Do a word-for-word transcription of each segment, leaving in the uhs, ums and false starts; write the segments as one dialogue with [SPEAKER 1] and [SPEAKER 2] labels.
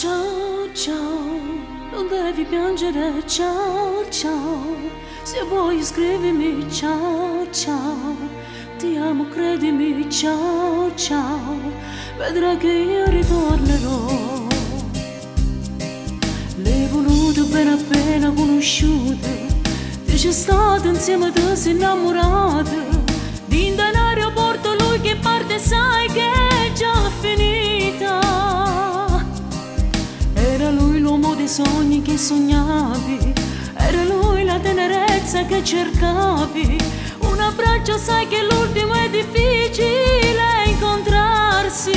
[SPEAKER 1] Ciao, ciao, non devi piangere, ciao, ciao. Se vuoi scrivimi, ciao, ciao. Ti amo, credimi, ciao, ciao. Vedrai che io ritornerò. L'hai voluto bene appena conosciuto. Ti c'è stato insieme a te, sei innamorato. Din dall'aeroporto lui che parte, sai che è già finita. Era lui l'uomo dei sogni che sognavi, era lui la tenerezza che cercavi. Un abbraccio, sai che l'ultimo è difficile incontrarsi.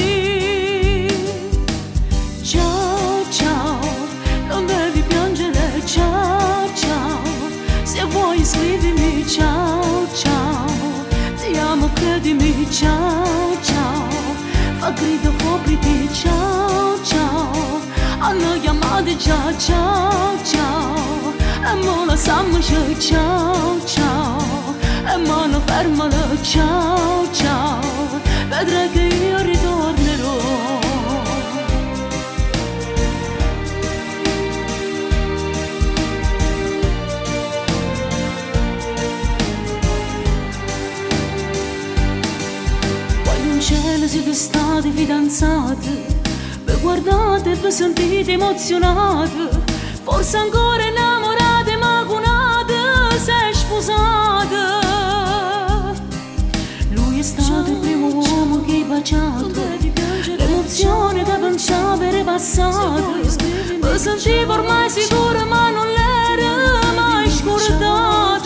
[SPEAKER 1] Ciao, ciao, non devi piangere, ciao, ciao. Se vuoi scrivimi, ciao, ciao. Ti amo, credimi, ciao, ciao. Fa grido copriti, ciao, ciao. Hanno chiamato già, ciao, ciao. E mo lo sanno c'è, ciao, ciao. E mo lo fermalo, ciao, ciao. Vedrai che io ritornerò. Poi in cielo siete stati fidanzati. Vi guardate e vi sentite emozionate, forse ancora innamorate, ma cunate si è sposate. Lui è stato il primo uomo che hai baciato, l'emozione che pensava era passata. Mi sentivo ormai sicura ma non l'era mai scordata.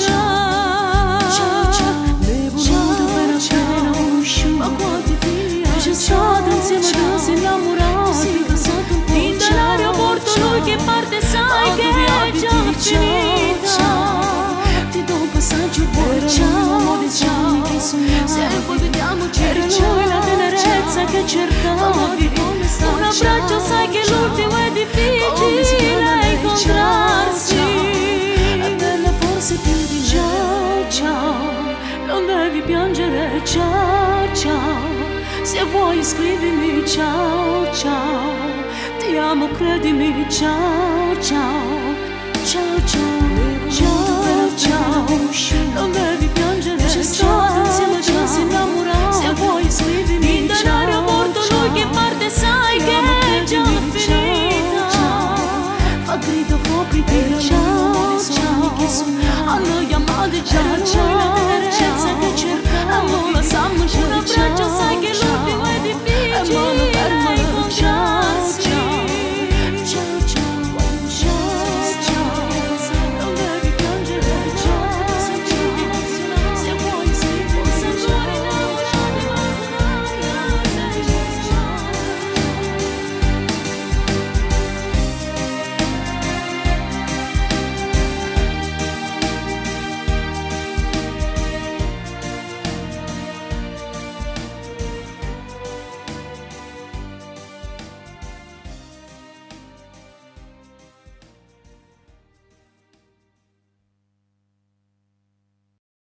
[SPEAKER 1] L'hai voluto per appena conosciuto, ma quanti figli c'è stato insieme a te, sei innamorato. Din dall'aeroporto lui che parte, sai che è già finita. Ti do un passaggio buono, ciao, ciao. Se vediamoci, era lui la tenerezza che cercavi. Un abbraccio, sai che l'ultimo è difficile incontrarsi. È bella forse più di ciao, ciao. Non devi piangere, ciao, ciao. Se vuoi scrivimi, ciao, ciao. Ti amo, credimi, ciao, ciao. Ciao, ciao, ciao, ciao. Non devi piangere, ciao.